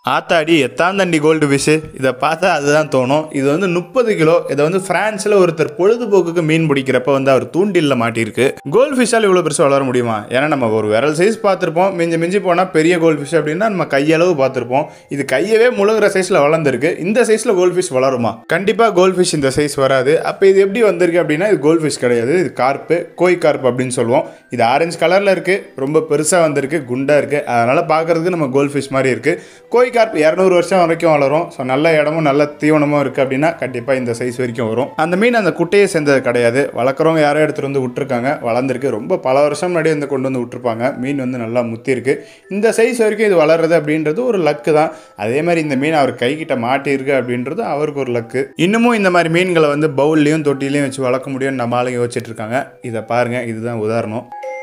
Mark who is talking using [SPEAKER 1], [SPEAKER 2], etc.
[SPEAKER 1] ஆத்தாடி எத்தாந்தண்டி gold fish, இதை பார்த்தா அதுதான் தோணும். இது வந்து 30 கிலோ. இதை வந்து ஃப்ரான்ஸில் ஒருத்தர் பொழுதுபோக்குக்கு மீன் பிடிக்கிறப்ப வந்து அவர் தூண்டிலில் மாட்டியிருக்கு. கோல்டு ஃபிஷ்ஷால் இவ்வளோ பெருசாக வளர முடியுமா? ஏன்னா நம்ம ஒரு விரல் சைஸ் பார்த்துருப்போம், மிஞ்சி போனால் பெரிய கோல்டு ஃபிஷ் அப்படின்னா நம்ம கையளவு பார்த்துருப்போம். இது கையவே முழுகிற சைஸில் வளர்ந்துருக்கு. இந்த சைஸில் கோல்டு ஃபிஷ் வளருமா? கண்டிப்பாக கோல்டு ஃபிஷ் இந்த சைஸ் வராது. அப்போ இது எப்படி வந்திருக்கு அப்படின்னா, இது கோல்டு ஃபிஷ் கிடையாது, இது கார்ப்பு, கோய் கார்ப்பு அப்படின்னு சொல்லுவோம். இது ஆரஞ்சு கலரில் இருக்குது, ரொம்ப பெருசாக வந்திருக்கு, குண்டாக இருக்குது. அதனால் பார்க்குறதுக்கு நம்ம கோல்டு ஃபிஷ் மாதிரி இருக்குது. கோய் கார்ப் 200 வருஷம் வரைக்கும் வளரும். ஸோ நல்ல இடமும் நல்ல தீவனமும் இருக்குது அப்படின்னா கண்டிப்பாக இந்த சைஸ் வரைக்கும் வரும். அந்த மீன் அந்த குட்டையை சேர்ந்தது கிடையாது, வளர்க்குறவங்க யாரோ எடுத்துகிட்டு வந்து விட்டுருக்காங்க, வளர்ந்துருக்கு. ரொம்ப பல வருஷம் முன்னாடி வந்து கொண்டு வந்து விட்டுருப்பாங்க. மீன் வந்து நல்லா முத்தி இருக்கு. இந்த சைஸ் வரைக்கும் இது வளர்றது அப்படின்றது ஒரு லக்கு தான். அதே மாதிரி இந்த மீன் அவர் கைக்கிட்ட மாட்டியிருக்கு அப்படின்றது அவருக்கு ஒரு லக்கு. இன்னமும் இந்த மாதிரி மீன்களை வந்து பவுல்லையும் தொட்டிலையும் வச்சு வளர்க்க முடியும்னு நம்ம ஆளுங்க யோசிச்சுட்டு இருக்காங்க. இதை பாருங்கள், இதுதான் உதாரணம்.